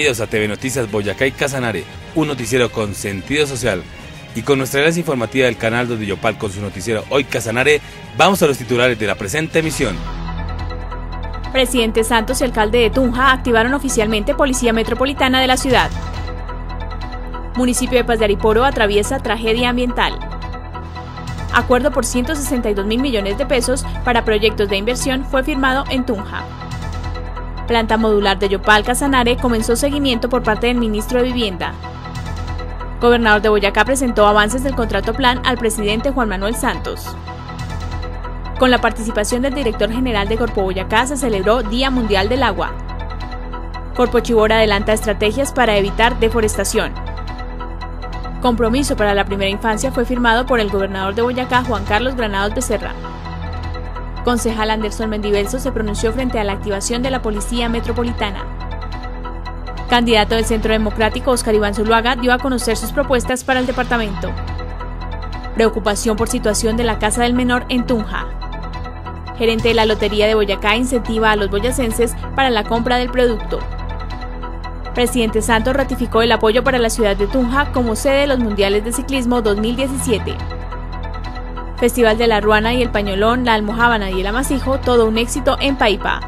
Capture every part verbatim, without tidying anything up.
Bienvenidos a T V Noticias Boyacá y Casanare, un noticiero con sentido social. Y con nuestra enlace informativa del canal dos de Yopal con su noticiero Hoy Casanare, vamos a los titulares de la presente emisión. Presidente Santos y alcalde de Tunja activaron oficialmente Policía Metropolitana de la ciudad. Municipio de Paz de Ariporo atraviesa tragedia ambiental. Acuerdo por ciento sesenta y dos mil millones de pesos para proyectos de inversión fue firmado en Tunja. Planta modular de Yopal Casanare comenzó seguimiento por parte del ministro de Vivienda. Gobernador de Boyacá presentó avances del contrato plan al presidente Juan Manuel Santos. Con la participación del director general de Corpo Boyacá se celebró Día Mundial del Agua. Corpo Chibora adelanta estrategias para evitar deforestación. Compromiso para la primera infancia fue firmado por el gobernador de Boyacá, Juan Carlos Granados Becerra. Concejal Anderson Mendivelso se pronunció frente a la activación de la Policía Metropolitana. Candidato del Centro Democrático, Oscar Iván Zuluaga, dio a conocer sus propuestas para el departamento. Preocupación por situación de la Casa del Menor en Tunja. Gerente de la Lotería de Boyacá incentiva a los boyacenses para la compra del producto. Presidente Santos ratificó el apoyo para la ciudad de Tunja como sede de los Mundiales de Ciclismo dos mil diecisiete. Festival de la Ruana y el Pañolón, la Almojábana y el Amasijo, todo un éxito en Paipa.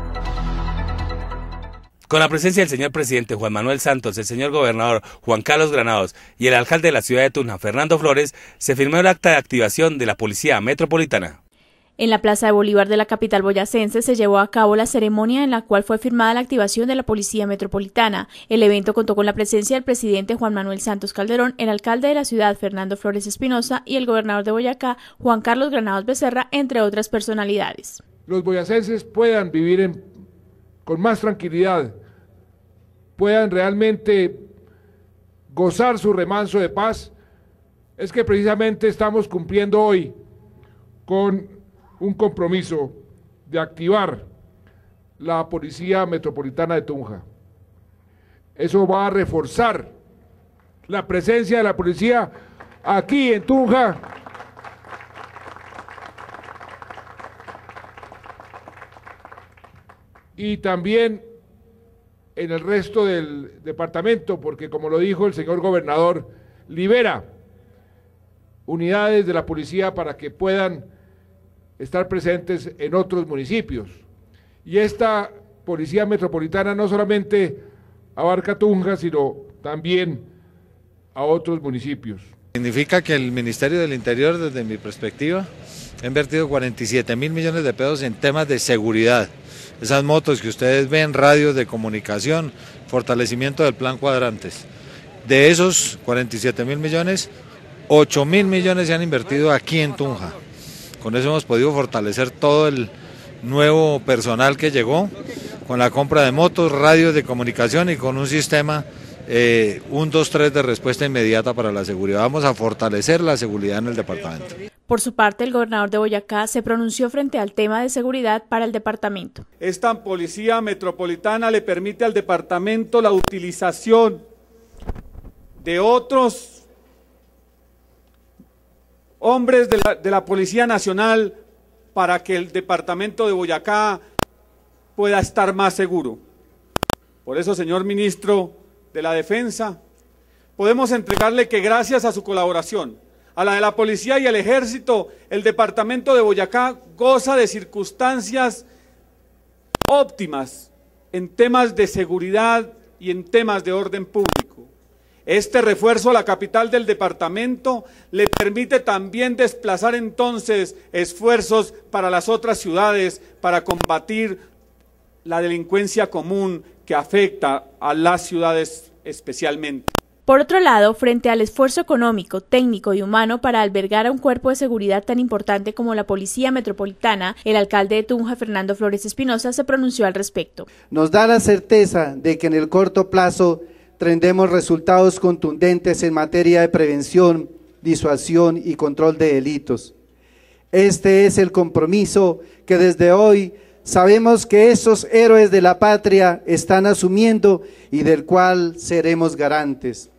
Con la presencia del señor presidente Juan Manuel Santos, el señor gobernador Juan Carlos Granados y el alcalde de la ciudad de Tunja, Fernando Flores, se firmó el acta de activación de la Policía Metropolitana. En la Plaza de Bolívar de la capital boyacense se llevó a cabo la ceremonia en la cual fue firmada la activación de la Policía Metropolitana. El evento contó con la presencia del presidente Juan Manuel Santos Calderón, el alcalde de la ciudad Fernando Flores Espinosa y el gobernador de Boyacá Juan Carlos Granados Becerra, entre otras personalidades. Los boyacenses puedan vivir en, con más tranquilidad, puedan realmente gozar su remanso de paz, es que precisamente estamos cumpliendo hoy con un compromiso de activar la Policía Metropolitana de Tunja. Eso va a reforzar la presencia de la policía aquí en Tunja, y también en el resto del departamento, porque como lo dijo el señor gobernador, libera unidades de la policía para que puedan estar presentes en otros municipios. Y esta Policía Metropolitana no solamente abarca Tunja, sino también a otros municipios. Significa que el Ministerio del Interior, desde mi perspectiva, ha invertido cuarenta y siete mil millones de pesos en temas de seguridad. Esas motos que ustedes ven, radios de comunicación, fortalecimiento del plan cuadrantes. De esos cuarenta y siete mil millones, ocho mil millones se han invertido aquí en Tunja. Con eso hemos podido fortalecer todo el nuevo personal que llegó, con la compra de motos, radios de comunicación y con un sistema eh, un dos tres de respuesta inmediata para la seguridad. Vamos a fortalecer la seguridad en el departamento. Por su parte, el gobernador de Boyacá se pronunció frente al tema de seguridad para el departamento. Esta Policía Metropolitana le permite al departamento la utilización de otros hombres de la, de la Policía Nacional para que el departamento de Boyacá pueda estar más seguro. Por eso, señor ministro de la Defensa, podemos entregarle que gracias a su colaboración, a la de la Policía y el Ejército, el departamento de Boyacá goza de circunstancias óptimas en temas de seguridad y en temas de orden público. Este refuerzo a la capital del departamento le permite también desplazar entonces esfuerzos para las otras ciudades para combatir la delincuencia común que afecta a las ciudades especialmente. Por otro lado, frente al esfuerzo económico, técnico y humano para albergar a un cuerpo de seguridad tan importante como la Policía Metropolitana, el alcalde de Tunja, Fernando Flores Espinosa, se pronunció al respecto. Nos da la certeza de que en el corto plazo tendremos resultados contundentes en materia de prevención, disuasión y control de delitos. Este es el compromiso que desde hoy sabemos que esos héroes de la patria están asumiendo y del cual seremos garantes.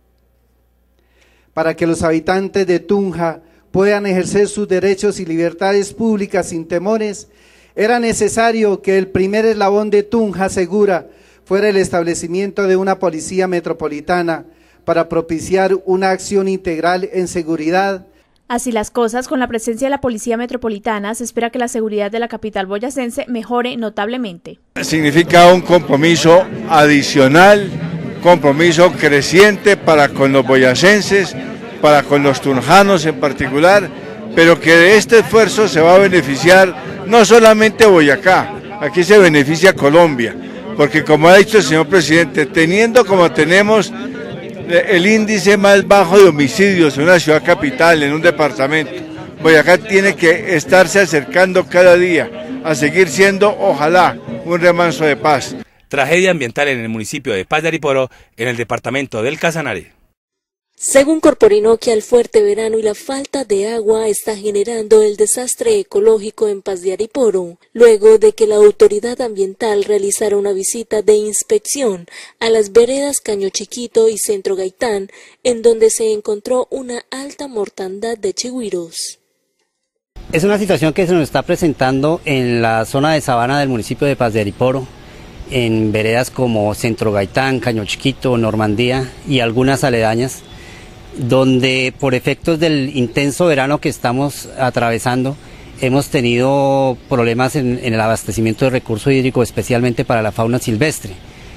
Para que los habitantes de Tunja puedan ejercer sus derechos y libertades públicas sin temores, era necesario que el primer eslabón de Tunja Segura fuera el establecimiento de una policía metropolitana para propiciar una acción integral en seguridad. Así las cosas, con la presencia de la Policía Metropolitana, se espera que la seguridad de la capital boyacense mejore notablemente. Significa un compromiso adicional, compromiso creciente para con los boyacenses, para con los tunjanos en particular, pero que de este esfuerzo se va a beneficiar no solamente Boyacá, aquí se beneficia Colombia, porque como ha dicho el señor presidente, teniendo como tenemos el índice más bajo de homicidios en una ciudad capital, en un departamento, Boyacá tiene que estarse acercando cada día a seguir siendo, ojalá, un remanso de paz. Tragedia ambiental en el municipio de Paz de Ariporo, en el departamento del Casanare. Según Corporinoquia, el fuerte verano y la falta de agua está generando el desastre ecológico en Paz de Ariporo, luego de que la autoridad ambiental realizara una visita de inspección a las veredas Caño Chiquito y Centro Gaitán, en donde se encontró una alta mortandad de chigüiros. Es una situación que se nos está presentando en la zona de sabana del municipio de Paz de Ariporo, en veredas como Centro Gaitán, Caño Chiquito, Normandía y algunas aledañas, donde por efectos del intenso verano que estamos atravesando hemos tenido problemas en, en el abastecimiento de recurso hídrico, especialmente para la fauna silvestre.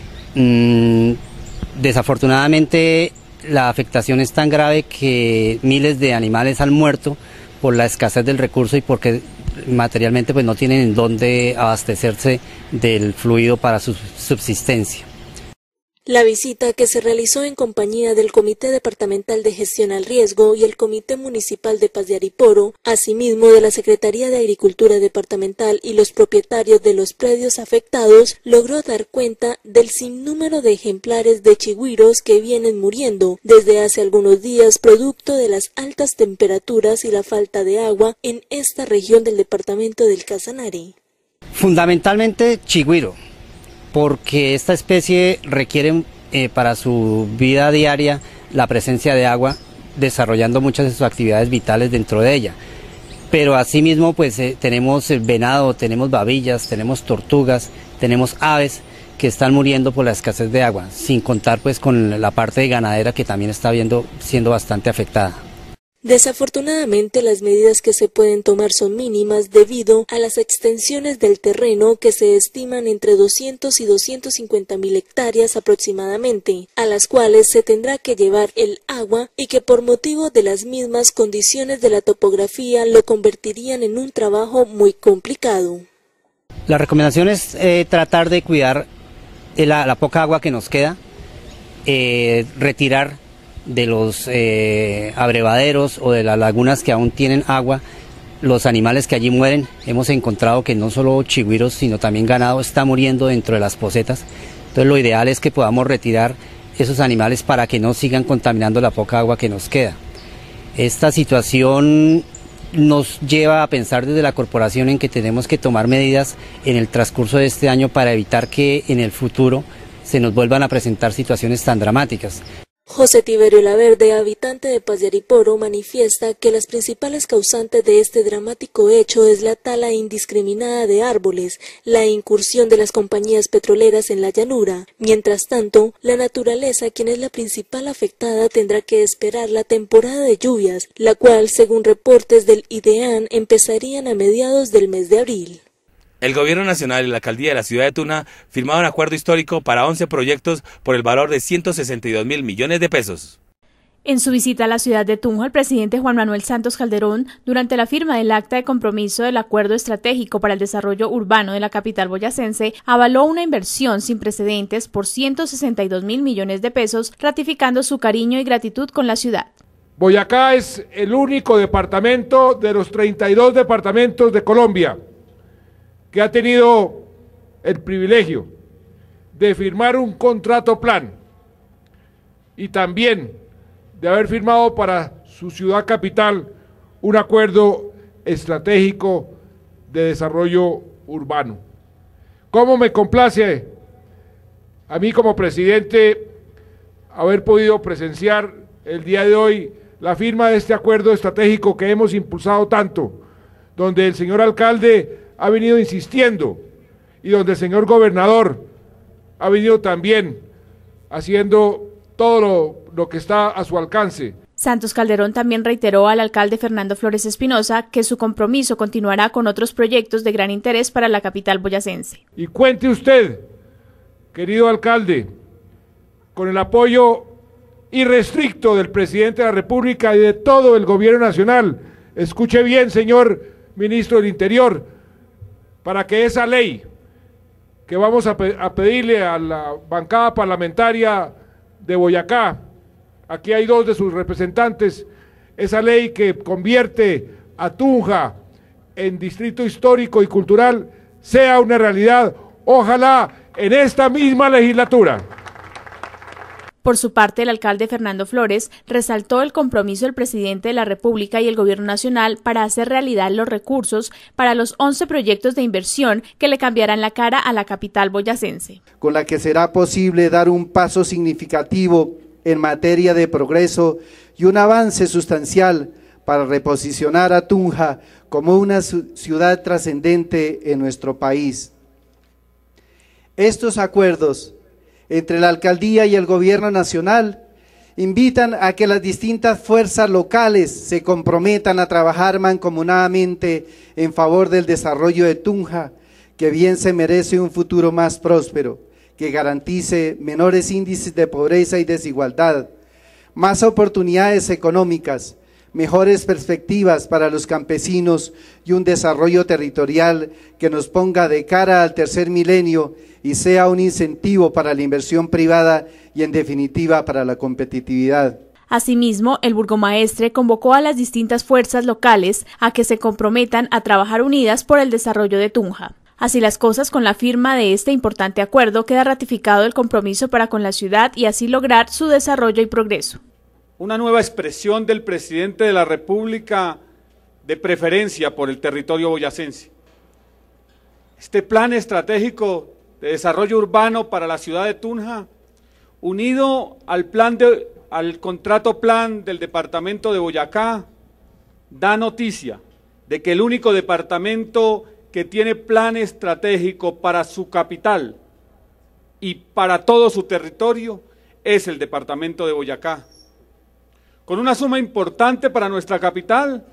Mm, desafortunadamente la afectación es tan grave que miles de animales han muerto por la escasez del recurso y porque materialmente pues no tienen en dónde abastecerse del fluido para su subsistencia. La visita, que se realizó en compañía del Comité Departamental de Gestión al Riesgo y el Comité Municipal de Paz de Ariporo, asimismo de la Secretaría de Agricultura Departamental y los propietarios de los predios afectados, logró dar cuenta del sinnúmero de ejemplares de chigüiros que vienen muriendo desde hace algunos días producto de las altas temperaturas y la falta de agua en esta región del departamento del Casanare. Fundamentalmente chigüiro, porque esta especie requiere eh, para su vida diaria la presencia de agua, desarrollando muchas de sus actividades vitales dentro de ella. Pero asimismo pues eh, tenemos el venado, tenemos babillas, tenemos tortugas, tenemos aves que están muriendo por la escasez de agua, sin contar pues con la parte ganadera que también está viendo, siendo bastante afectada. Desafortunadamente, las medidas que se pueden tomar son mínimas debido a las extensiones del terreno que se estiman entre doscientos y doscientos cincuenta mil hectáreas aproximadamente, a las cuales se tendrá que llevar el agua y que por motivo de las mismas condiciones de la topografía lo convertirían en un trabajo muy complicado. La recomendación es eh, tratar de cuidar la, la poca agua que nos queda, eh, retirar de los eh, abrevaderos o de las lagunas que aún tienen agua los animales que allí mueren. Hemos encontrado que no solo chigüiros sino también ganado está muriendo dentro de las pocetas. Entonces lo ideal es que podamos retirar esos animales para que no sigan contaminando la poca agua que nos queda. Esta situación nos lleva a pensar desde la corporación en que tenemos que tomar medidas en el transcurso de este año para evitar que en el futuro se nos vuelvan a presentar situaciones tan dramáticas. José Tiberio Laverde, habitante de Paz de Ariporo, manifiesta que las principales causantes de este dramático hecho es la tala indiscriminada de árboles, la incursión de las compañías petroleras en la llanura. Mientras tanto, la naturaleza, quien es la principal afectada, tendrá que esperar la temporada de lluvias, la cual, según reportes del IDEAN, empezarían a mediados del mes de abril. El Gobierno Nacional y la Alcaldía de la Ciudad de Tuna firmaron un acuerdo histórico para once proyectos por el valor de ciento sesenta y dos mil millones de pesos. En su visita a la ciudad de Tunja, el presidente Juan Manuel Santos Calderón, durante la firma del acta de compromiso del Acuerdo Estratégico para el Desarrollo Urbano de la capital boyacense, avaló una inversión sin precedentes por ciento sesenta y dos mil millones de pesos, ratificando su cariño y gratitud con la ciudad. Boyacá es el único departamento de los treinta y dos departamentos de Colombia que ha tenido el privilegio de firmar un contrato plan y también de haber firmado para su ciudad capital un acuerdo estratégico de desarrollo urbano. ¿Cómo me complace a mí como presidente haber podido presenciar el día de hoy la firma de este acuerdo estratégico que hemos impulsado tanto, donde el señor alcalde ha venido insistiendo y donde el señor gobernador ha venido también haciendo todo lo, lo que está a su alcance. Santos Calderón también reiteró al alcalde Fernando Flores Espinosa que su compromiso continuará con otros proyectos de gran interés para la capital boyacense. Y cuente usted, querido alcalde, con el apoyo irrestricto del presidente de la República y de todo el gobierno nacional. Escuche bien, señor ministro del Interior, para que esa ley que vamos a, pe a pedirle a la bancada parlamentaria de Boyacá, aquí hay dos de sus representantes, esa ley que convierte a Tunja en distrito histórico y cultural sea una realidad, ojalá en esta misma legislatura. Por su parte, el alcalde Fernando Flores resaltó el compromiso del presidente de la República y el Gobierno Nacional para hacer realidad los recursos para los once proyectos de inversión que le cambiarán la cara a la capital boyacense. Con la que será posible dar un paso significativo en materia de progreso y un avance sustancial para reposicionar a Tunja como una ciudad trascendente en nuestro país. Estos acuerdos entre la alcaldía y el gobierno nacional invitan a que las distintas fuerzas locales se comprometan a trabajar mancomunadamente en favor del desarrollo de Tunja, que bien se merece un futuro más próspero, que garantice menores índices de pobreza y desigualdad, más oportunidades económicas, mejores perspectivas para los campesinos y un desarrollo territorial que nos ponga de cara al tercer milenio y sea un incentivo para la inversión privada y en definitiva para la competitividad. Asimismo, el burgomaestre convocó a las distintas fuerzas locales a que se comprometan a trabajar unidas por el desarrollo de Tunja. Así las cosas, con la firma de este importante acuerdo queda ratificado el compromiso para con la ciudad y así lograr su desarrollo y progreso. Una nueva expresión del presidente de la República de preferencia por el territorio boyacense. Este plan estratégico de desarrollo urbano para la ciudad de Tunja, unido al, plan de, al contrato plan del departamento de Boyacá, da noticia de que el único departamento que tiene plan estratégico para su capital y para todo su territorio es el departamento de Boyacá, con una suma importante para nuestra capital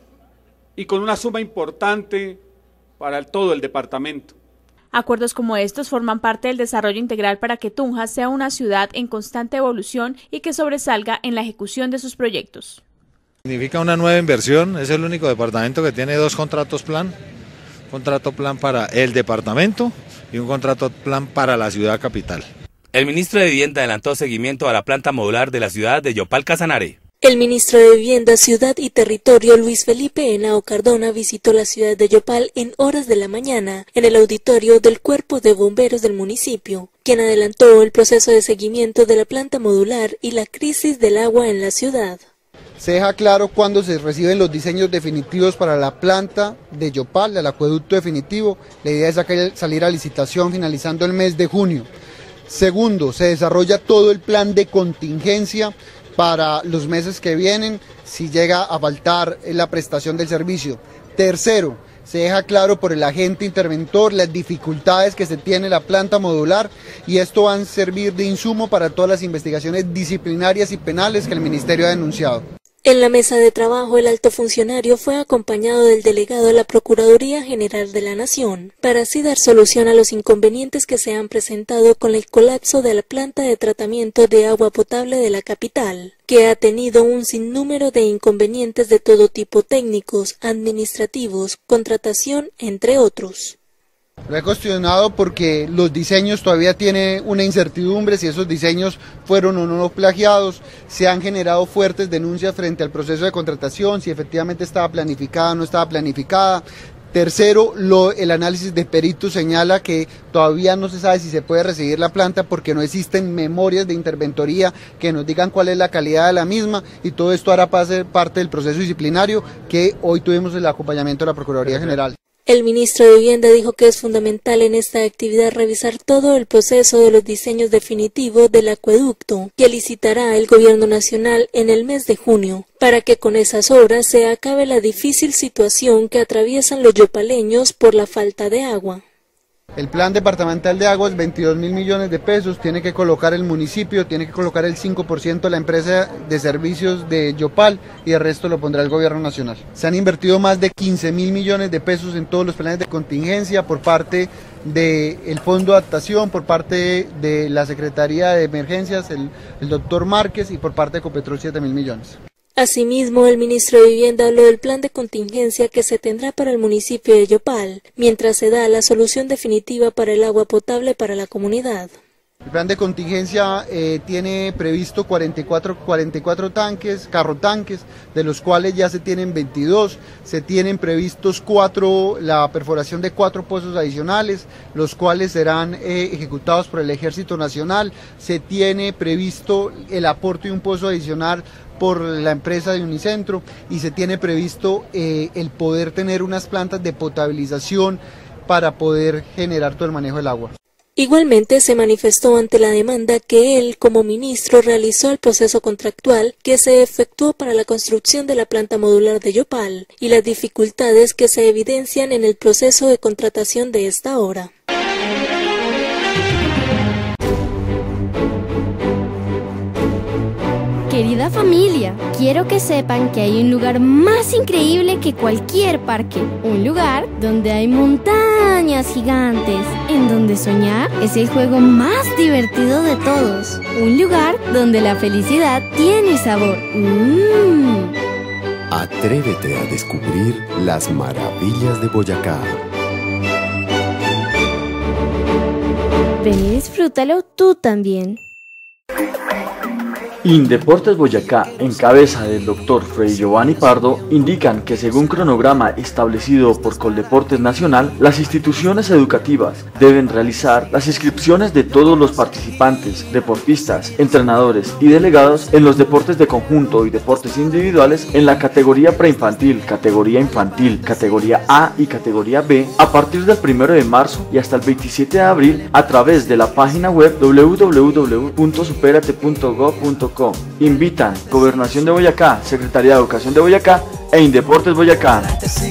y con una suma importante para el, todo el departamento. Acuerdos como estos forman parte del desarrollo integral para que Tunja sea una ciudad en constante evolución y que sobresalga en la ejecución de sus proyectos. Significa una nueva inversión, es el único departamento que tiene dos contratos plan, un contrato plan para el departamento y un contrato plan para la ciudad capital. El ministro de Vivienda adelantó seguimiento a la planta modular de la ciudad de Yopal Casanare. El ministro de Vivienda, Ciudad y Territorio, Luis Felipe Henao Cardona, visitó la ciudad de Yopal en horas de la mañana en el auditorio del Cuerpo de Bomberos del municipio, quien adelantó el proceso de seguimiento de la planta modular y la crisis del agua en la ciudad. Se deja claro cuándo se reciben los diseños definitivos para la planta de Yopal, el acueducto definitivo. La idea es salir a licitación finalizando el mes de junio. Segundo, se desarrolla todo el plan de contingencia para los meses que vienen, si llega a faltar la prestación del servicio. Tercero, se deja claro por el agente interventor las dificultades que se tiene la planta modular y esto va a servir de insumo para todas las investigaciones disciplinarias y penales que el Ministerio ha denunciado. En la mesa de trabajo, el alto funcionario fue acompañado del delegado de la Procuraduría General de la Nación, para así dar solución a los inconvenientes que se han presentado con el colapso de la planta de tratamiento de agua potable de la capital, que ha tenido un sinnúmero de inconvenientes de todo tipo técnicos, administrativos, contratación, entre otros. Lo he cuestionado porque los diseños todavía tienen una incertidumbre si esos diseños fueron o no plagiados, se han generado fuertes denuncias frente al proceso de contratación, si efectivamente estaba planificada o no estaba planificada. Tercero, lo, el análisis de peritos señala que todavía no se sabe si se puede recibir la planta porque no existen memorias de interventoría que nos digan cuál es la calidad de la misma y todo esto hará parte del proceso disciplinario que hoy tuvimos el acompañamiento de la Procuraduría General. El ministro de Vivienda dijo que es fundamental en esta actividad revisar todo el proceso de los diseños definitivos del acueducto que licitará el Gobierno Nacional en el mes de junio, para que con esas obras se acabe la difícil situación que atraviesan los yopaleños por la falta de agua. El plan departamental de aguas, veintidós mil millones de pesos, tiene que colocar el municipio, tiene que colocar el cinco por ciento de la empresa de servicios de Yopal y el resto lo pondrá el gobierno nacional. Se han invertido más de quince mil millones de pesos en todos los planes de contingencia por parte del Fondo de Adaptación, por parte de la Secretaría de Emergencias, el, el doctor Márquez, y por parte de Ecopetrol siete mil millones. Asimismo, el ministro de Vivienda habló del plan de contingencia que se tendrá para el municipio de Yopal, mientras se da la solución definitiva para el agua potable para la comunidad. El plan de contingencia eh, tiene previsto cuarenta y cuatro, cuarenta y cuatro tanques, carrotanques, de los cuales ya se tienen veintidós, se tienen previstos cuatro, la perforación de cuatro pozos adicionales, los cuales serán eh, ejecutados por el Ejército Nacional, se tiene previsto el aporte de un pozo adicional por la empresa de Unicentro y se tiene previsto eh, el poder tener unas plantas de potabilización para poder generar todo el manejo del agua. Igualmente se manifestó ante la demanda que él, como ministro, realizó el proceso contractual que se efectuó para la construcción de la planta modular de Yopal y las dificultades que se evidencian en el proceso de contratación de esta obra. Querida familia, quiero que sepan que hay un lugar más increíble que cualquier parque. Un lugar donde hay montañas gigantes, en donde soñar es el juego más divertido de todos. Un lugar donde la felicidad tiene sabor. ¡Mmm! Atrévete a descubrir las maravillas de Boyacá. Ven y disfrútalo tú también. Indeportes Boyacá, en cabeza del doctor Fray Giovanni Pardo, indican que según cronograma establecido por Coldeportes Nacional, las instituciones educativas deben realizar las inscripciones de todos los participantes, deportistas, entrenadores y delegados en los deportes de conjunto y deportes individuales en la categoría preinfantil, categoría infantil, categoría A y categoría B a partir del primero de marzo y hasta el veintisiete de abril a través de la página web w w w punto superate punto gob punto co. Invitan Gobernación de Boyacá, Secretaría de Educación de Boyacá e Indeportes Boyacá.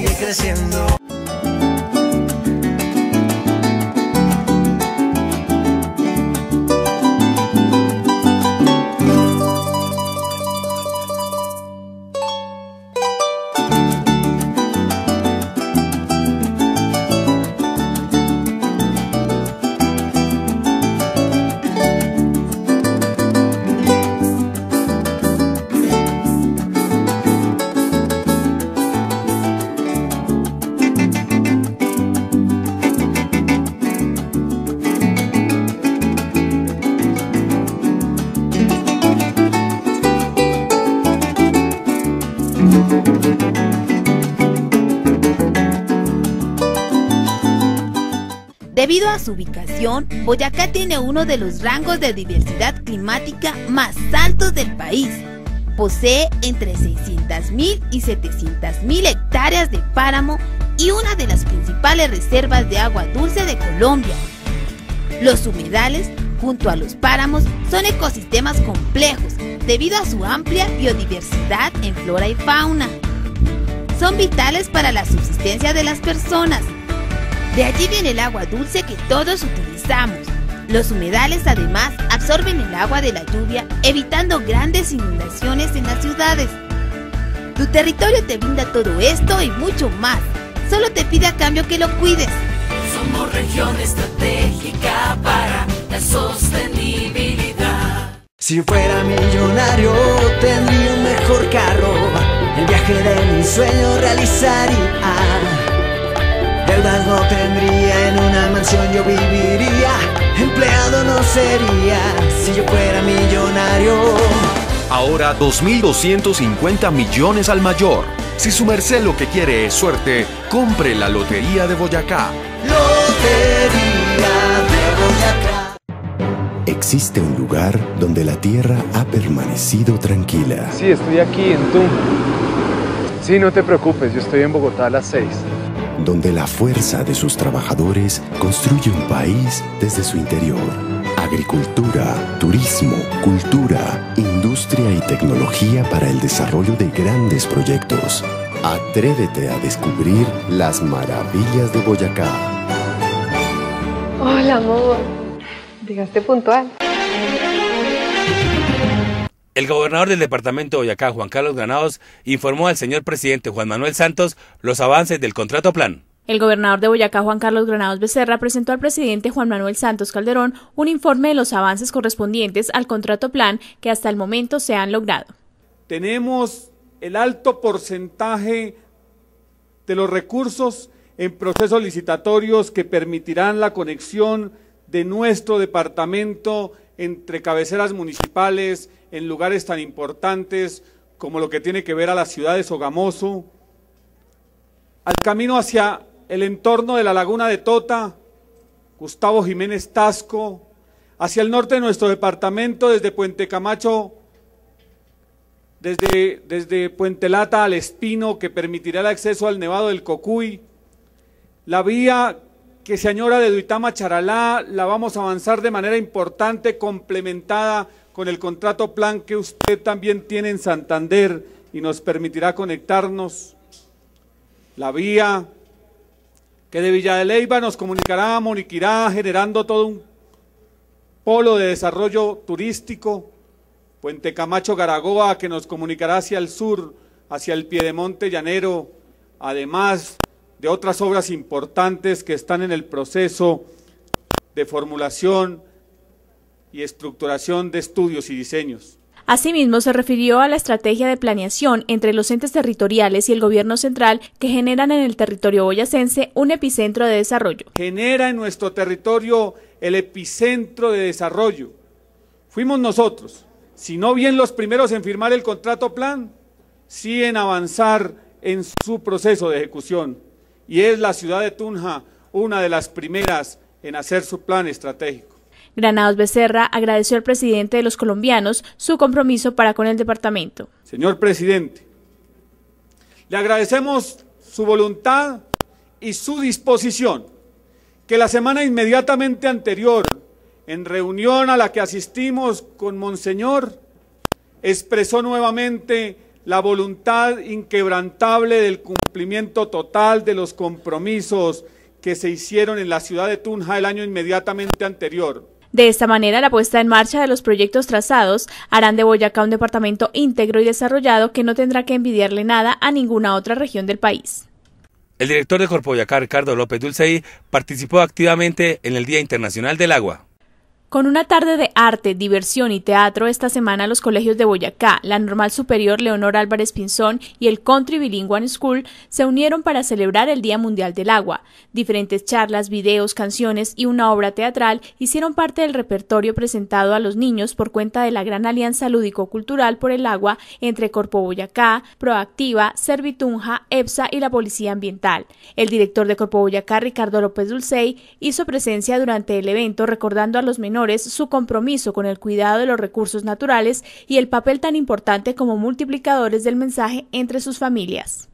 Debido a su ubicación, Boyacá tiene uno de los rangos de diversidad climática más altos del país. Posee entre seiscientas mil y setecientas mil hectáreas de páramo y una de las principales reservas de agua dulce de Colombia. Los humedales, junto a los páramos, son ecosistemas complejos debido a su amplia biodiversidad en flora y fauna. Son vitales para la subsistencia de las personas. De allí viene el agua dulce que todos utilizamos. Los humedales además absorben el agua de la lluvia, evitando grandes inundaciones en las ciudades. Tu territorio te brinda todo esto y mucho más. Solo te pide a cambio que lo cuides. Somos región estratégica para la sostenibilidad. Si fuera millonario tendría un mejor carro, el viaje de mis sueños realizaría. Deudas no tendría, en una mansión yo viviría, empleado no sería si yo fuera millonario. Ahora dos mil doscientos cincuenta millones al mayor. Si su merced lo que quiere es suerte, compre la Lotería de Boyacá. Lotería de Boyacá. Existe un lugar donde la tierra ha permanecido tranquila. Sí, estoy aquí en Tunja. Sí, no te preocupes, yo estoy en Bogotá a las seis. Donde la fuerza de sus trabajadores construye un país desde su interior. Agricultura, turismo, cultura, industria y tecnología para el desarrollo de grandes proyectos. Atrévete a descubrir las maravillas de Boyacá. Hola, amor. Llegaste puntual. El gobernador del departamento de Boyacá, Juan Carlos Granados, informó al señor presidente Juan Manuel Santos los avances del contrato plan. El gobernador de Boyacá, Juan Carlos Granados Becerra, presentó al presidente Juan Manuel Santos Calderón un informe de los avances correspondientes al contrato plan que hasta el momento se han logrado. Tenemos el alto porcentaje de los recursos en procesos licitatorios que permitirán la conexión de nuestro departamento entre cabeceras municipales en lugares tan importantes como lo que tiene que ver a la ciudad de Sogamoso, al camino hacia el entorno de la laguna de Tota, Gustavo Jiménez Tasco, hacia el norte de nuestro departamento desde Puente Camacho, desde, desde Puente Lata al Espino, que permitirá el acceso al Nevado del Cocuy, la vía que se añora de Duitama a Charalá, la vamos a avanzar de manera importante, complementada con el contrato plan que usted también tiene en Santander y nos permitirá conectarnos. La vía que de Villa de Leyva nos comunicará a Moniquirá, generando todo un polo de desarrollo turístico. Puente Camacho Garagoa, que nos comunicará hacia el sur, hacia el Piedemonte Llanero, además de otras obras importantes que están en el proceso de formulación y estructuración de estudios y diseños. Asimismo, se refirió a la estrategia de planeación entre los entes territoriales y el gobierno central que generan en el territorio boyacense un epicentro de desarrollo. Genera en nuestro territorio el epicentro de desarrollo. Fuimos nosotros, si no bien los primeros en firmar el contrato plan, sí en avanzar en su proceso de ejecución. Y es la ciudad de Tunja una de las primeras en hacer su plan estratégico. Granados Becerra agradeció al presidente de los colombianos su compromiso para con el departamento. Señor presidente, le agradecemos su voluntad y su disposición, que la semana inmediatamente anterior, en reunión a la que asistimos con Monseñor, expresó nuevamente la voluntad inquebrantable del cumplimiento total de los compromisos que se hicieron en la ciudad de Tunja el año inmediatamente anterior. De esta manera, la puesta en marcha de los proyectos trazados harán de Boyacá un departamento íntegro y desarrollado que no tendrá que envidiarle nada a ninguna otra región del país. El director de Corpo Boyacá, Ricardo López Dulcey, participó activamente en el Día Internacional del Agua. Con una tarde de arte, diversión y teatro, esta semana los colegios de Boyacá, la Normal Superior Leonor Álvarez Pinzón y el Country Bilingual School se unieron para celebrar el Día Mundial del Agua. Diferentes charlas, videos, canciones y una obra teatral hicieron parte del repertorio presentado a los niños por cuenta de la gran alianza lúdico-cultural por el agua entre Corpo Boyacá, Proactiva, Servitunja, EPSA y la Policía Ambiental. El director de Corpo Boyacá, Ricardo López Dulcey, hizo presencia durante el evento recordando a los menores su compromiso con el cuidado de los recursos naturales y el papel tan importante como multiplicadores del mensaje entre sus familias.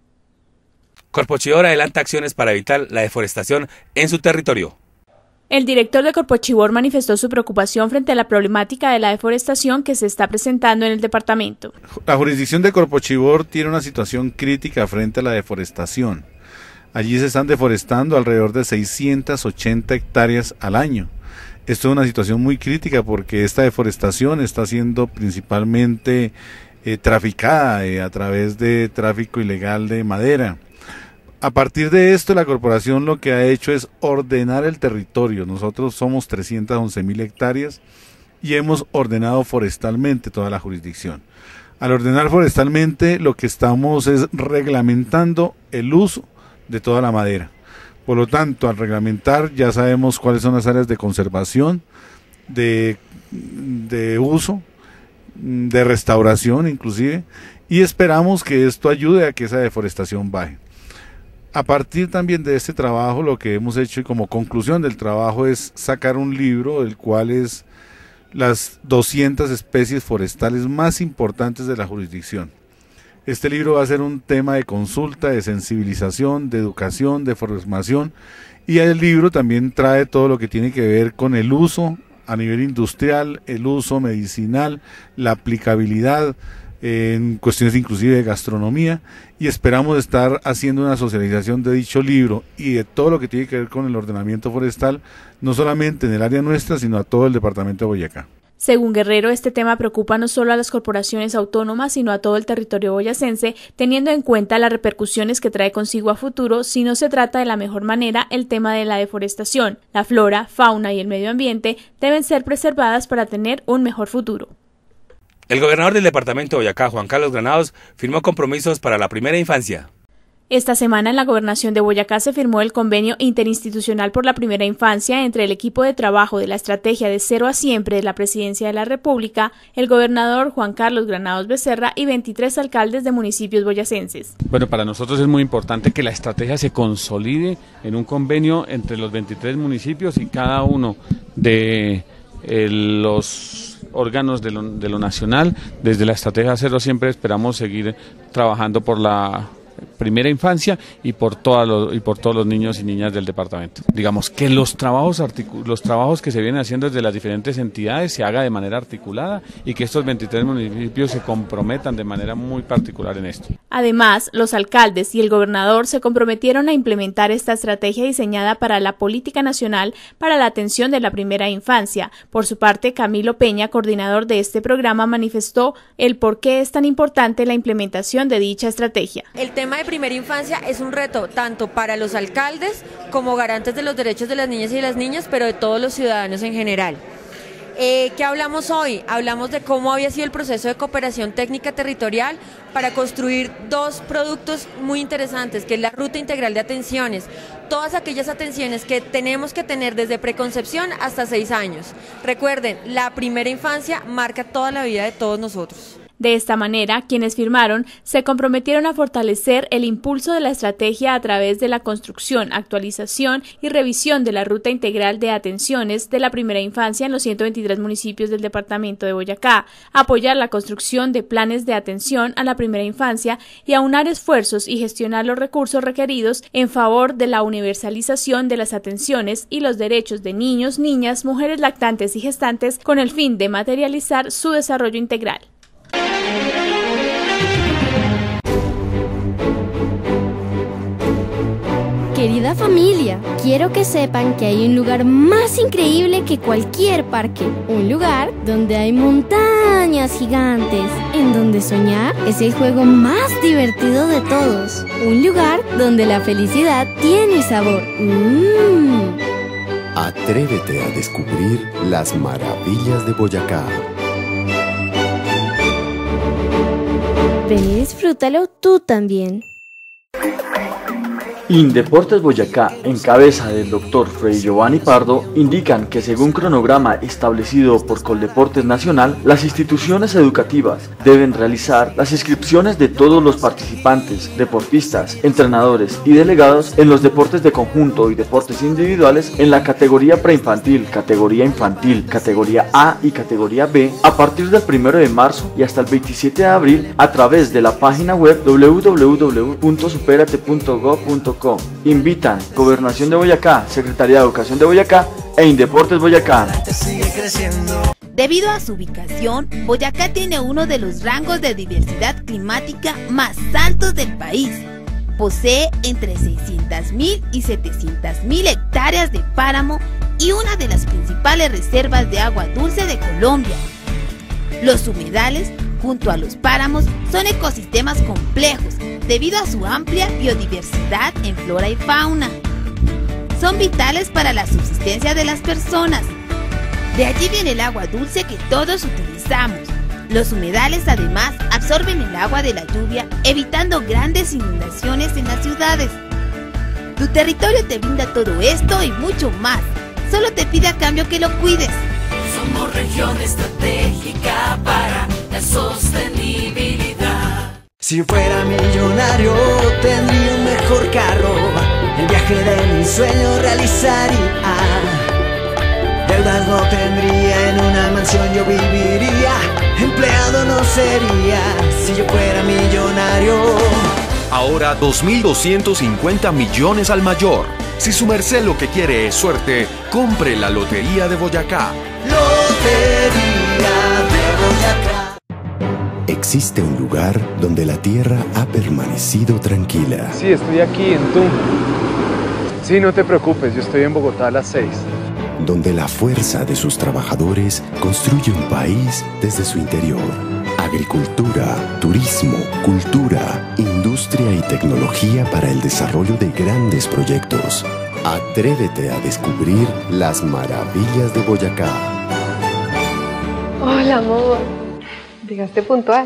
Corpochibor adelanta acciones para evitar la deforestación en su territorio. El director de Corpochibor manifestó su preocupación frente a la problemática de la deforestación que se está presentando en el departamento. La jurisdicción de Corpochibor tiene una situación crítica frente a la deforestación. Allí se están deforestando alrededor de seiscientas ochenta hectáreas al año. Esto es una situación muy crítica porque esta deforestación está siendo principalmente eh, traficada eh, a través de tráfico ilegal de madera. A partir de esto, la corporación lo que ha hecho es ordenar el territorio. Nosotros somos trescientas once mil hectáreas y hemos ordenado forestalmente toda la jurisdicción. Al ordenar forestalmente, lo que estamos es reglamentando el uso de toda la madera. Por lo tanto, al reglamentar ya sabemos cuáles son las áreas de conservación, de, de uso, de restauración inclusive, y esperamos que esto ayude a que esa deforestación baje. A partir también de este trabajo, lo que hemos hecho y como conclusión del trabajo es sacar un libro, el cual es las doscientas especies forestales más importantes de la jurisdicción. Este libro va a ser un tema de consulta, de sensibilización, de educación, de formación, y el libro también trae todo lo que tiene que ver con el uso a nivel industrial, el uso medicinal, la aplicabilidad en cuestiones inclusive de gastronomía, y esperamos estar haciendo una socialización de dicho libro y de todo lo que tiene que ver con el ordenamiento forestal, no solamente en el área nuestra, sino a todo el departamento de Boyacá. Según Guerrero, este tema preocupa no solo a las corporaciones autónomas, sino a todo el territorio boyacense, teniendo en cuenta las repercusiones que trae consigo a futuro si no se trata de la mejor manera el tema de la deforestación. La flora, fauna y el medio ambiente deben ser preservadas para tener un mejor futuro. El gobernador del departamento de Boyacá, Juan Carlos Granados, firmó compromisos para la primera infancia. Esta semana en la Gobernación de Boyacá se firmó el convenio interinstitucional por la primera infancia entre el equipo de trabajo de la Estrategia de Cero a Siempre de la Presidencia de la República, el gobernador Juan Carlos Granados Becerra y veintitrés alcaldes de municipios boyacenses. Bueno, para nosotros es muy importante que la estrategia se consolide en un convenio entre los veintitrés municipios y cada uno de eh, los órganos de lo, de lo nacional. Desde la Estrategia Cero Siempre esperamos seguir trabajando por la primera infancia y por todos los y por todos los niños y niñas del departamento. Digamos que los trabajos los trabajos que se vienen haciendo desde las diferentes entidades se haga de manera articulada y que estos veintitrés municipios se comprometan de manera muy particular en esto. Además, los alcaldes y el gobernador se comprometieron a implementar esta estrategia diseñada para la Política Nacional para la Atención de la Primera Infancia. Por su parte, Camilo Peña, coordinador de este programa, manifestó el por qué es tan importante la implementación de dicha estrategia. El tema de primera infancia es un reto tanto para los alcaldes como garantes de los derechos de las niñas y las niñas, pero de todos los ciudadanos en general. Eh, ¿Qué hablamos hoy? Hablamos de cómo había sido el proceso de cooperación técnica territorial para construir dos productos muy interesantes, que es la Ruta Integral de Atenciones, todas aquellas atenciones que tenemos que tener desde preconcepción hasta seis años. Recuerden, la primera infancia marca toda la vida de todos nosotros. De esta manera, quienes firmaron se comprometieron a fortalecer el impulso de la estrategia a través de la construcción, actualización y revisión de la Ruta Integral de Atenciones de la Primera Infancia en los ciento veintitrés municipios del departamento de Boyacá, apoyar la construcción de planes de atención a la primera infancia y aunar esfuerzos y gestionar los recursos requeridos en favor de la universalización de las atenciones y los derechos de niños, niñas, mujeres lactantes y gestantes con el fin de materializar su desarrollo integral. Querida familia, quiero que sepan que hay un lugar más increíble que cualquier parque. Un lugar donde hay montañas gigantes, en donde soñar es el juego más divertido de todos. Un lugar donde la felicidad tiene sabor. ¡Mmm! Atrévete a descubrir las maravillas de Boyacá. Ven y disfrútalo tú también. Indeportes Boyacá, en cabeza del doctor Fray Giovanni Pardo, indican que según cronograma establecido por Coldeportes Nacional, las instituciones educativas deben realizar las inscripciones de todos los participantes, deportistas, entrenadores y delegados en los deportes de conjunto y deportes individuales en la categoría preinfantil, categoría infantil, categoría A y categoría B a partir del primero de marzo y hasta el veintisiete de abril a través de la página web w w w punto superate punto gob punto co. Invitan Gobernación de Boyacá, Secretaría de Educación de Boyacá e Indeportes Boyacá. Debido a su ubicación, Boyacá tiene uno de los rangos de diversidad climática más altos del país. Posee entre seiscientas mil y setecientas mil hectáreas de páramo y una de las principales reservas de agua dulce de Colombia. Los humedales, junto a los páramos, son ecosistemas complejos debido a su amplia biodiversidad en flora y fauna. Son vitales para la subsistencia de las personas. De allí viene el agua dulce que todos utilizamos. Los humedales además absorben el agua de la lluvia, evitando grandes inundaciones en las ciudades. Tu territorio te brinda todo esto y mucho más. Solo te pide a cambio que lo cuides. Somos región estratégica para la sostenibilidad. Si fuera millonario tendría un mejor carro, el viaje de mis sueños realizaría. Deudas no tendría, en una mansión yo viviría, empleado no sería si yo fuera millonario. Ahora dos mil doscientos cincuenta millones al mayor. Si su merced lo que quiere es suerte, compre la Lotería de Boyacá. Lotería de Boyacá. existe un lugar donde la tierra ha permanecido tranquila. Sí, estoy aquí en Tunja. Sí, no te preocupes, yo estoy en Bogotá a las seis. Donde la fuerza de sus trabajadores construye un país desde su interior. Agricultura, turismo, cultura, industria y tecnología para el desarrollo de grandes proyectos. Atrévete a descubrir las maravillas de Boyacá. Hola, amor. Llegaste puntual.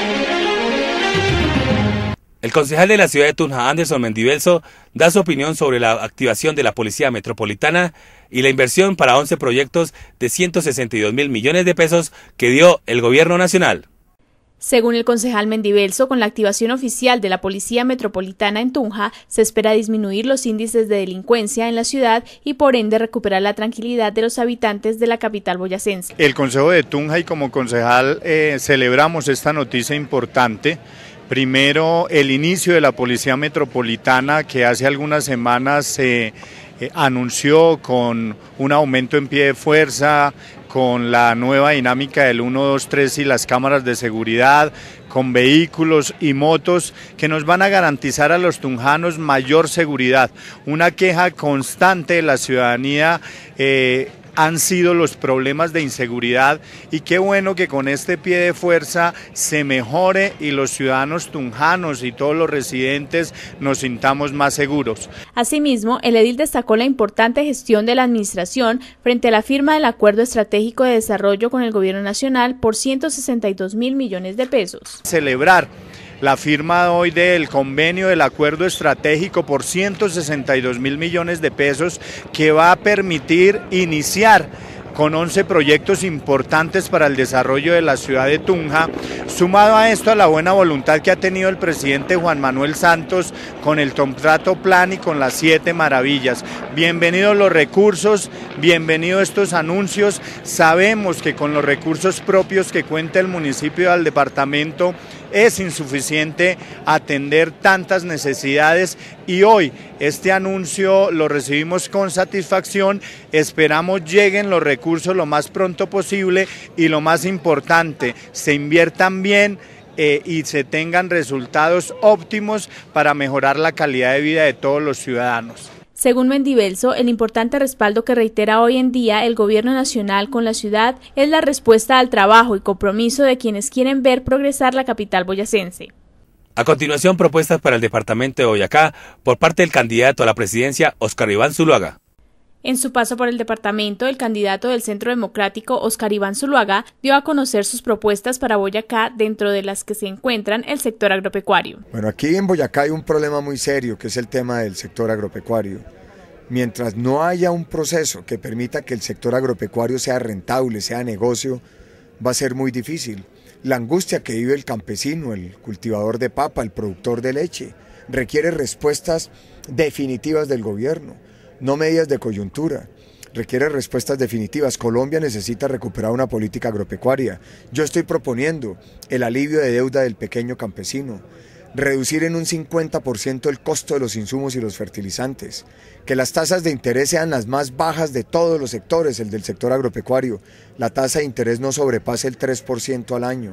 El concejal de la ciudad de Tunja, Anderson Mendivelso, da su opinión sobre la activación de la Policía Metropolitana y la inversión para once proyectos de ciento sesenta y dos mil millones de pesos que dio el gobierno nacional. Según el concejal Mendivelso, con la activación oficial de la Policía Metropolitana en Tunja, se espera disminuir los índices de delincuencia en la ciudad y por ende recuperar la tranquilidad de los habitantes de la capital boyacense. El Consejo de Tunja y como concejal eh, celebramos esta noticia importante. Primero, el inicio de la Policía Metropolitana, que hace algunas semanas se eh, eh, anunció con un aumento en pie de fuerza, con la nueva dinámica del uno, dos, tres y las cámaras de seguridad, con vehículos y motos que nos van a garantizar a los tunjanos mayor seguridad. Una queja constante de la ciudadanía eh, han sido los problemas de inseguridad y qué bueno que con este pie de fuerza se mejore y los ciudadanos tunjanos y todos los residentes nos sintamos más seguros. Asimismo, el edil destacó la importante gestión de la administración frente a la firma del Acuerdo Estratégico de Desarrollo con el Gobierno Nacional por ciento sesenta y dos mil millones de pesos. Celebrar la firma hoy del convenio del acuerdo estratégico por ciento sesenta y dos mil millones de pesos que va a permitir iniciar con once proyectos importantes para el desarrollo de la ciudad de Tunja, sumado a esto a la buena voluntad que ha tenido el presidente Juan Manuel Santos con el contrato plan y con las siete maravillas. Bienvenidos los recursos, bienvenidos estos anuncios. Sabemos que con los recursos propios que cuenta el municipio del departamento es insuficiente atender tantas necesidades y hoy este anuncio lo recibimos con satisfacción, esperamos lleguen los recursos lo más pronto posible y lo más importante, se inviertan bien eh, y se tengan resultados óptimos para mejorar la calidad de vida de todos los ciudadanos. Según Mendivelso, el importante respaldo que reitera hoy en día el Gobierno Nacional con la ciudad es la respuesta al trabajo y compromiso de quienes quieren ver progresar la capital boyacense. A continuación, propuestas para el departamento de Boyacá por parte del candidato a la presidencia, Óscar Iván Zuluaga. En su paso por el departamento, el candidato del Centro Democrático, Óscar Iván Zuluaga, dio a conocer sus propuestas para Boyacá, dentro de las que se encuentran el sector agropecuario. Bueno, aquí en Boyacá hay un problema muy serio, que es el tema del sector agropecuario. Mientras no haya un proceso que permita que el sector agropecuario sea rentable, sea negocio, va a ser muy difícil. La angustia que vive el campesino, el cultivador de papa, el productor de leche, requiere respuestas definitivas del gobierno. No medidas de coyuntura, requiere respuestas definitivas. Colombia necesita recuperar una política agropecuaria. Yo estoy proponiendo el alivio de deuda del pequeño campesino, reducir en un cincuenta por ciento el costo de los insumos y los fertilizantes, que las tasas de interés sean las más bajas de todos los sectores, el del sector agropecuario, la tasa de interés no sobrepase el tres por ciento al año,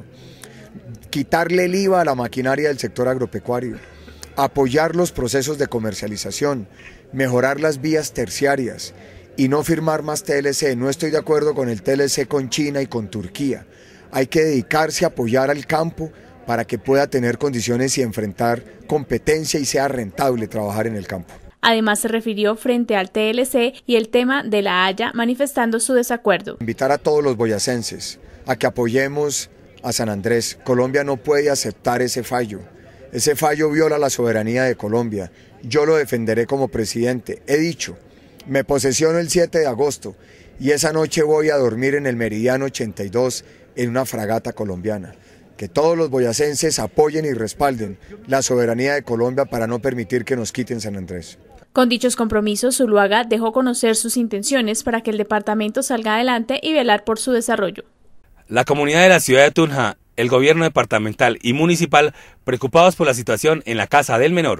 quitarle el I V A a la maquinaria del sector agropecuario, apoyar los procesos de comercialización, mejorar las vías terciarias y no firmar más T L C. No estoy de acuerdo con el T L C con China y con Turquía. Hay que dedicarse a apoyar al campo para que pueda tener condiciones y enfrentar competencia y sea rentable trabajar en el campo. Además se refirió frente al T L C y el tema de la Haya, manifestando su desacuerdo. Invitar a todos los boyacenses a que apoyemos a San Andrés. Colombia no puede aceptar ese fallo. Ese fallo viola la soberanía de Colombia. Yo lo defenderé como presidente. He dicho, me posesiono el siete de agosto y esa noche voy a dormir en el Meridiano ochenta y dos en una fragata colombiana. Que todos los boyacenses apoyen y respalden la soberanía de Colombia para no permitir que nos quiten San Andrés. Con dichos compromisos, Zuluaga dejó conocer sus intenciones para que el departamento salga adelante y velar por su desarrollo. La comunidad de la ciudad de Tunja, el gobierno departamental y municipal preocupados por la situación en la Casa del Menor.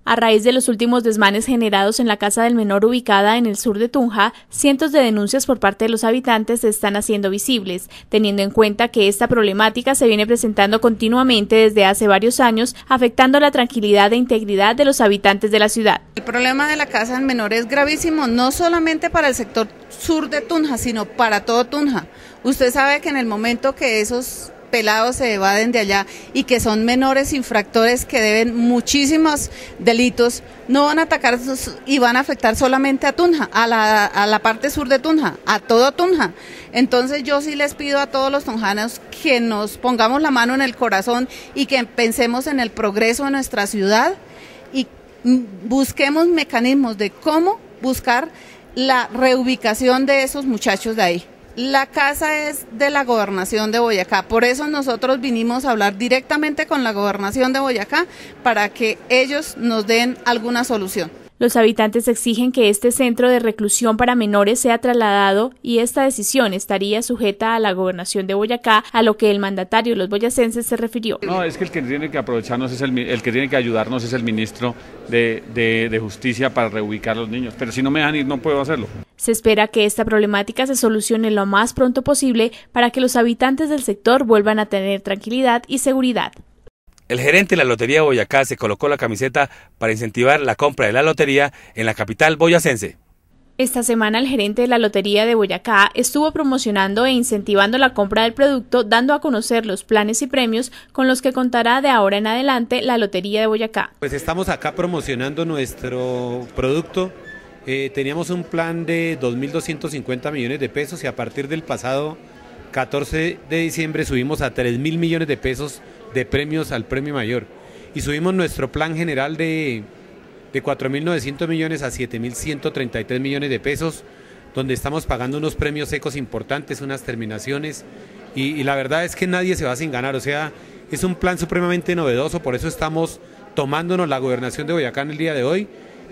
A raíz de los últimos desmanes generados en la casa del menor ubicada en el sur de Tunja, cientos de denuncias por parte de los habitantes se están haciendo visibles, teniendo en cuenta que esta problemática se viene presentando continuamente desde hace varios años, afectando la tranquilidad e integridad de los habitantes de la ciudad. El problema de la casa del menor es gravísimo, no solamente para el sector sur de Tunja, sino para todo Tunja. Usted sabe que en el momento que esos pelados se evaden de allá y que son menores infractores que deben muchísimos delitos, no van a atacar y van a afectar solamente a Tunja, a la, a la parte sur de Tunja, a todo Tunja. Entonces yo sí les pido a todos los tunjanos que nos pongamos la mano en el corazón y que pensemos en el progreso de nuestra ciudad y busquemos mecanismos de cómo buscar la reubicación de esos muchachos de ahí. La casa es de la Gobernación de Boyacá, por eso nosotros vinimos a hablar directamente con la Gobernación de Boyacá para que ellos nos den alguna solución. Los habitantes exigen que este centro de reclusión para menores sea trasladado y esta decisión estaría sujeta a la Gobernación de Boyacá, a lo que el mandatario de los boyacenses se refirió. No, es que el que tiene que aprovecharnos es el, el que tiene que ayudarnos es el ministro de, de, de Justicia para reubicar a los niños, pero si no me dejan ir no puedo hacerlo. Se espera que esta problemática se solucione lo más pronto posible para que los habitantes del sector vuelvan a tener tranquilidad y seguridad. El gerente de la Lotería de Boyacá se colocó la camiseta para incentivar la compra de la lotería en la capital boyacense. Esta semana el gerente de la Lotería de Boyacá estuvo promocionando e incentivando la compra del producto, dando a conocer los planes y premios con los que contará de ahora en adelante la Lotería de Boyacá. Pues estamos acá promocionando nuestro producto. Eh, teníamos un plan de dos mil doscientos cincuenta millones de pesos y a partir del pasado catorce de diciembre subimos a tres mil millones de pesos de premios al premio mayor y subimos nuestro plan general de, de cuatro mil novecientos millones a siete mil ciento treinta y tres millones de pesos, donde estamos pagando unos premios secos importantes, unas terminaciones y, y la verdad es que nadie se va sin ganar, o sea, es un plan supremamente novedoso, por eso estamos tomándonos la Gobernación de Boyacá en el día de hoy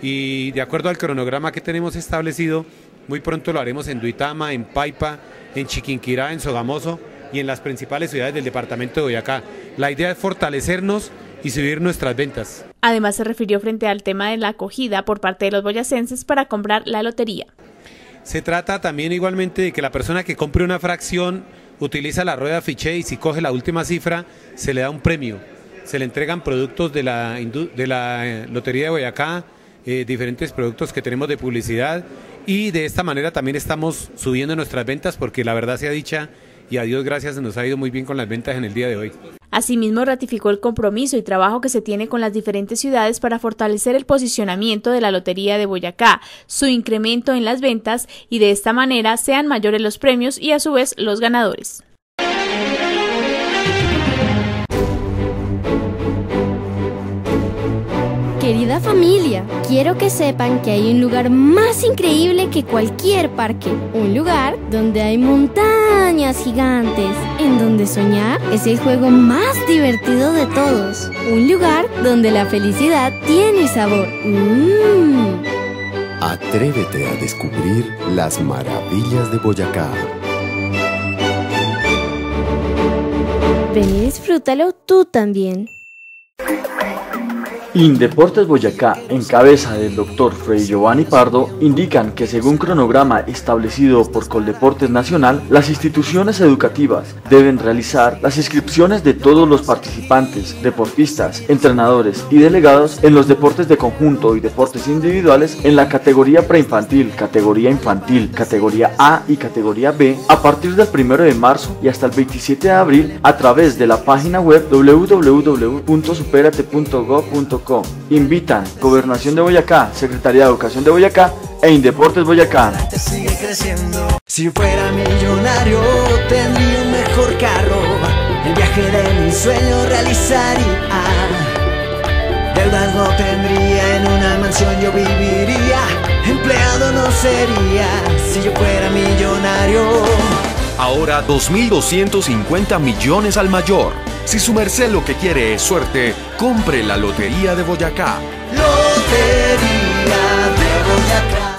y de acuerdo al cronograma que tenemos establecido, muy pronto lo haremos en Duitama, en Paipa, en Chiquinquirá, en Sogamoso y en las principales ciudades del departamento de Boyacá. La idea es fortalecernos y subir nuestras ventas. Además se refirió frente al tema de la acogida por parte de los boyacenses para comprar la lotería. Se trata también igualmente de que la persona que compre una fracción utiliza la rueda fiché y si coge la última cifra se le da un premio. Se le entregan productos de la, de la Lotería de Boyacá, eh, diferentes productos que tenemos de publicidad y de esta manera también estamos subiendo nuestras ventas porque la verdad sea dicha y a Dios gracias nos ha ido muy bien con las ventas en el día de hoy. Asimismo ratificó el compromiso y trabajo que se tiene con las diferentes ciudades para fortalecer el posicionamiento de la Lotería de Boyacá, su incremento en las ventas y de esta manera sean mayores los premios y a su vez los ganadores. Querida familia, quiero que sepan que hay un lugar más increíble que cualquier parque. Un lugar donde hay montañas gigantes, en donde soñar es el juego más divertido de todos. Un lugar donde la felicidad tiene sabor. ¡Mmm! Atrévete a descubrir las maravillas de Boyacá. Ven y disfrútalo tú también. Indeportes Boyacá, en cabeza del doctor Fray Giovanni Pardo, indican que según cronograma establecido por Coldeportes Nacional, las instituciones educativas deben realizar las inscripciones de todos los participantes, deportistas, entrenadores y delegados en los deportes de conjunto y deportes individuales en la categoría preinfantil, categoría infantil, categoría A y categoría B a partir del primero de marzo y hasta el veintisiete de abril a través de la página web w w w punto superate punto gob punto co. Invitan Gobernación de Boyacá, Secretaría de Educación de Boyacá e Indeportes Boyacá. Si fuera millonario tendría un mejor carro, el viaje de mis sueños realizaría. Deudas no tendría, en una mansión yo viviría, empleado no sería si yo fuera millonario. Ahora dos mil doscientos cincuenta millones al mayor. Si su merced lo que quiere es suerte, compre la Lotería de Boyacá. Lotería de Boyacá.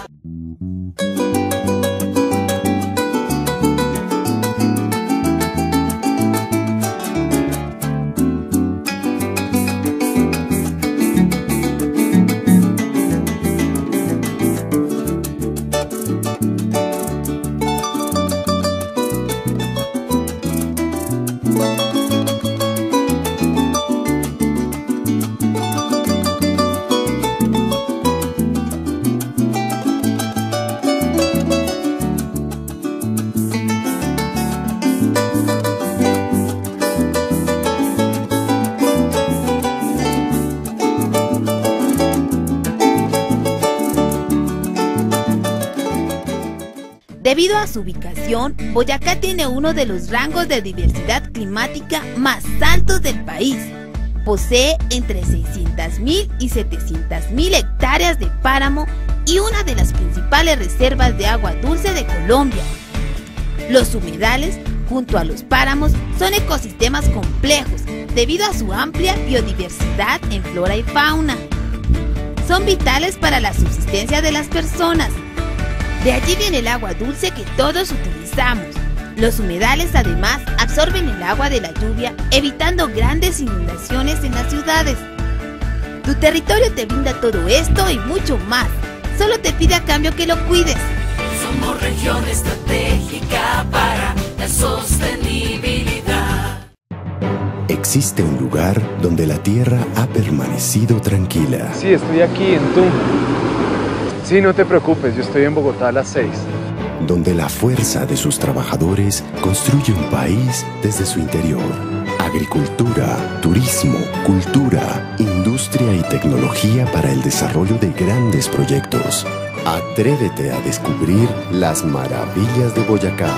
Debido a su ubicación, Boyacá tiene uno de los rangos de diversidad climática más altos del país. Posee entre seiscientas mil y setecientas mil hectáreas de páramo y una de las principales reservas de agua dulce de Colombia. Los humedales, junto a los páramos, son ecosistemas complejos debido a su amplia biodiversidad en flora y fauna. Son vitales para la subsistencia de las personas. De allí viene el agua dulce que todos utilizamos. Los humedales además absorben el agua de la lluvia, evitando grandes inundaciones en las ciudades. Tu territorio te brinda todo esto y mucho más. Solo te pide a cambio que lo cuides. Somos región estratégica para la sostenibilidad. Existe un lugar donde la tierra ha permanecido tranquila. Sí, estoy aquí en Tunja. Sí, no te preocupes, yo estoy en Bogotá a las seis. Donde la fuerza de sus trabajadores construye un país desde su interior. Agricultura, turismo, cultura, industria y tecnología para el desarrollo de grandes proyectos. Atrévete a descubrir las maravillas de Boyacá.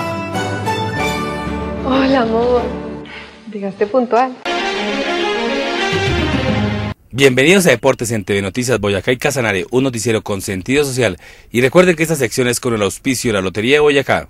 Hola, amor. Llegaste puntual. Bienvenidos a Deportes en T V Noticias Boyacá y Casanare, un noticiero con sentido social. Y recuerden que esta sección es con el auspicio de la Lotería de Boyacá.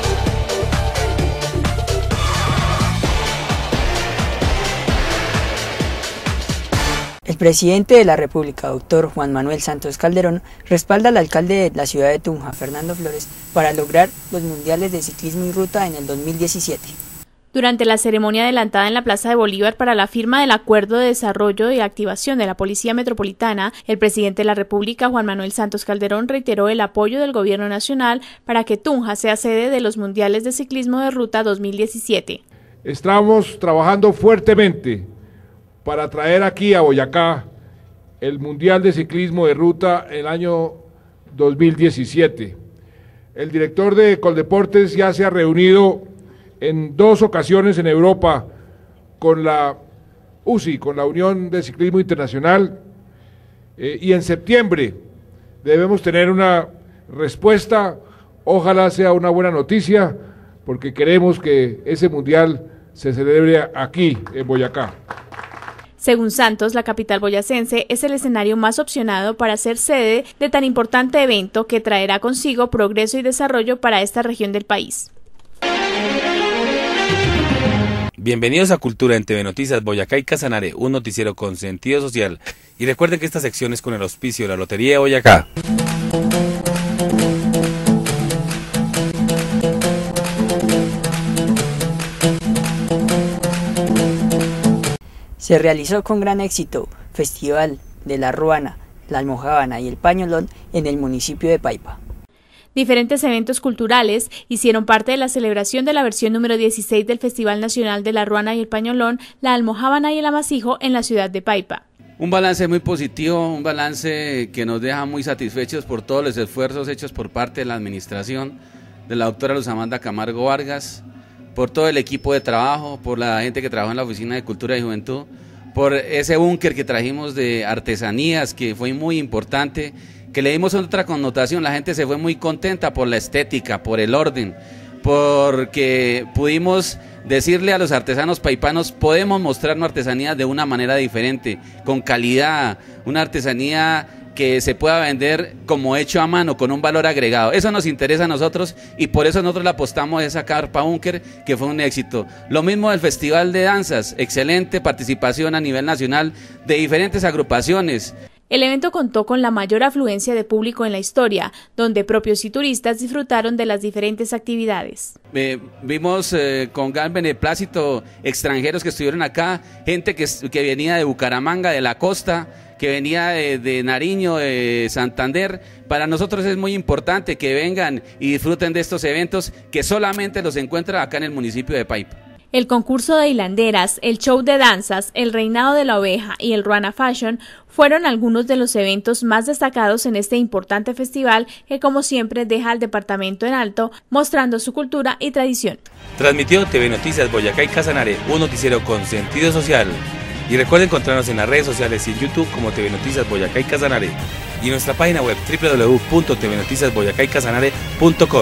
El presidente de la República, doctor Juan Manuel Santos Calderón, respalda al alcalde de la ciudad de Tunja, Fernando Flores, para lograr los mundiales de ciclismo y ruta en el dos mil diecisiete. Durante la ceremonia adelantada en la Plaza de Bolívar para la firma del Acuerdo de Desarrollo y Activación de la Policía Metropolitana, el presidente de la República, Juan Manuel Santos Calderón, reiteró el apoyo del Gobierno Nacional para que Tunja sea sede de los Mundiales de Ciclismo de Ruta dos mil diecisiete. Estamos trabajando fuertemente para traer aquí a Boyacá el Mundial de Ciclismo de Ruta en el año dos mil diecisiete. El director de Coldeportes ya se ha reunido en dos ocasiones en Europa con la U C I, con la Unión de Ciclismo Internacional, eh, y en septiembre debemos tener una respuesta. Ojalá sea una buena noticia, porque queremos que ese mundial se celebre aquí en Boyacá. Según Santos, la capital boyacense es el escenario más opcionado para ser sede de tan importante evento que traerá consigo progreso y desarrollo para esta región del país. Bienvenidos a Cultura en T V Noticias Boyacá y Casanare, un noticiero con sentido social. Y recuerden que esta sección es con el auspicio de la Lotería de Boyacá. Se realizó con gran éxito Festival de la Ruana, la Almojábana y el Pañolón en el municipio de Paipa. Diferentes eventos culturales hicieron parte de la celebración de la versión número dieciséis del Festival Nacional de la Ruana y el Pañolón, la Almojábana y el Amasijo en la ciudad de Paipa. Un balance muy positivo, un balance que nos deja muy satisfechos por todos los esfuerzos hechos por parte de la administración, de la doctora Luz Amanda Camargo Vargas, por todo el equipo de trabajo, por la gente que trabajó en la Oficina de Cultura y Juventud, por ese búnker que trajimos de artesanías que fue muy importante, que le dimos otra connotación. La gente se fue muy contenta por la estética, por el orden, porque pudimos decirle a los artesanos paipanos, podemos mostrarnos artesanía de una manera diferente, con calidad, una artesanía que se pueda vender como hecho a mano, con un valor agregado. Eso nos interesa a nosotros y por eso nosotros le apostamos a esa carpa búnker, que fue un éxito. Lo mismo del Festival de Danzas, excelente participación a nivel nacional de diferentes agrupaciones. El evento contó con la mayor afluencia de público en la historia, donde propios y turistas disfrutaron de las diferentes actividades. Eh, vimos eh, con gran beneplácito extranjeros que estuvieron acá, gente que, que venía de Bucaramanga, de la costa, que venía de, de Nariño, de Santander. Para nosotros es muy importante que vengan y disfruten de estos eventos que solamente los encuentran acá en el municipio de Paipa. El concurso de hilanderas, el show de danzas, el reinado de la oveja y el Ruana Fashion fueron algunos de los eventos más destacados en este importante festival que, como siempre, deja al departamento en alto, mostrando su cultura y tradición. Transmitió T V Noticias Boyacá y Casanare, un noticiero con sentido social. Y recuerden encontrarnos en las redes sociales y en YouTube como T V Noticias Boyacá y Casanare y en nuestra página web doble u doble u doble u punto t v noticias boyacá y casanare punto com.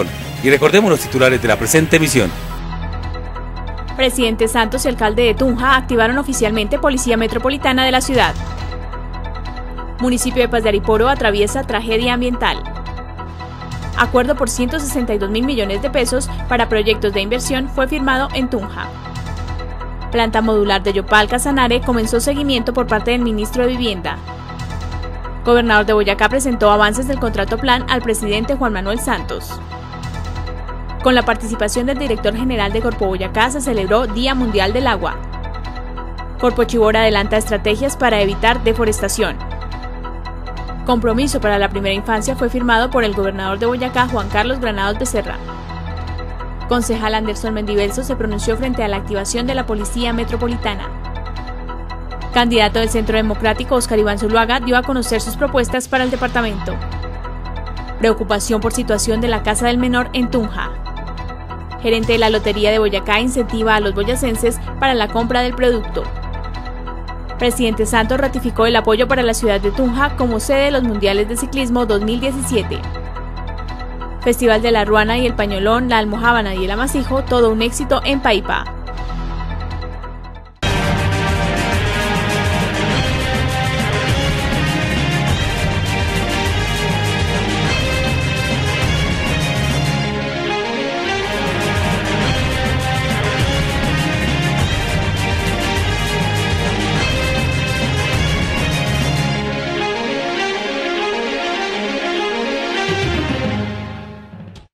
Y recordemos los titulares de la presente emisión. Presidente Santos y alcalde de Tunja activaron oficialmente Policía Metropolitana de la ciudad. Municipio de Paz de Ariporo atraviesa tragedia ambiental. Acuerdo por ciento sesenta y dos mil millones de pesos para proyectos de inversión fue firmado en Tunja. Planta modular de Yopal Casanare comenzó seguimiento por parte del ministro de Vivienda. Gobernador de Boyacá presentó avances del contrato plan al presidente Juan Manuel Santos. Con la participación del director general de Corpo Boyacá se celebró Día Mundial del Agua. Corpo Chibora adelanta estrategias para evitar deforestación. Compromiso para la primera infancia fue firmado por el gobernador de Boyacá, Juan Carlos Granados Becerra. Concejal Anderson Mendivelso se pronunció frente a la activación de la Policía Metropolitana. Candidato del Centro Democrático, Oscar Iván Zuluaga, dio a conocer sus propuestas para el departamento. Preocupación por situación de la Casa del Menor en Tunja. Gerente de la Lotería de Boyacá incentiva a los boyacenses para la compra del producto. Presidente Santos ratificó el apoyo para la ciudad de Tunja como sede de los Mundiales de Ciclismo dos mil diecisiete. Festival de la Ruana y el Pañolón, la Almojábana y el Amasijo, todo un éxito en Paipa.